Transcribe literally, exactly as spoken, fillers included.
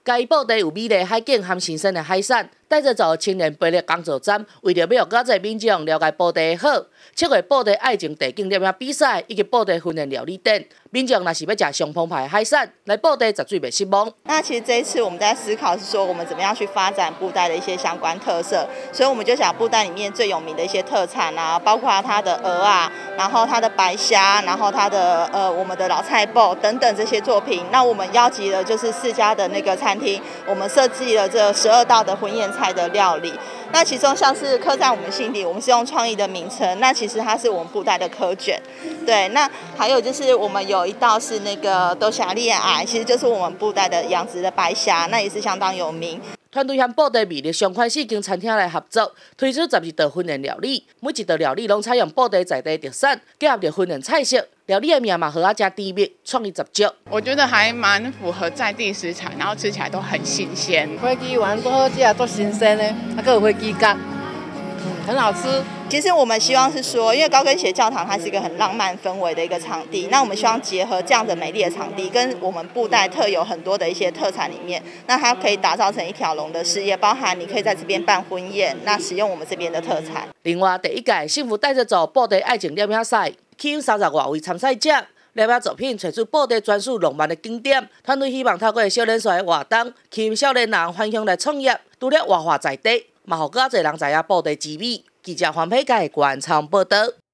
嘉义布袋有美丽海景和新鲜的海产，带着走青年培力工作站，为着要让更多民众了解布袋的好，策划布袋爱情地景摄影比赛以及布袋训练料理等。民众若是要吃上澎湃的海产，来布袋绝对袂失望。 那其实这一次我们在思考是说，我们怎么样去发展布袋的一些相关特色，所以我们就想布袋里面最有名的一些特产啊，包括它的鹅啊，然后它的白虾，然后它的呃我们的老菜脯等等这些作品。那我们邀集了就是四家的那个餐厅，我们设计了这十二道的婚宴菜的料理。那其中像是刻在我们心底，我们是用创意的名称，那其实它是我们布袋的科卷，对。那还有就是我们有一道是那个多霞丽矮，其实就是我们布袋的养殖的白虾，那也是相当有名。 团队和布袋魅力相关四间餐厅来合作，推出十二道婚宴料理，每一道料理拢采用布袋在地特产，结合着婚宴菜色。料理的名嘛，和阿家低密，创意十足。 我觉得还蛮符合在地食材，然后吃起来都很新鲜。 飞机丸都好吃，都新鲜的，还有飞机咖，嗯，很好吃。 其实我们希望是说，因为高跟鞋教堂它是一个很浪漫氛围的一个场地，那我们希望结合这样的美丽的场地，跟我们布袋特有很多的一些特产里面，那它可以打造成一条龙的事业，包含你可以在这边办婚宴，那使用我们这边的特产。 另外，第一届幸福带着走布袋爱情摄影赛，吸引三十外位参赛者。摄影作品找出布袋专属浪漫的景点，团队希望透过少年帅的活动，吸引少年人返乡来创业，除了活化在地，嘛，让更多人知影布袋之美。记者黄佩佳、关仓报道。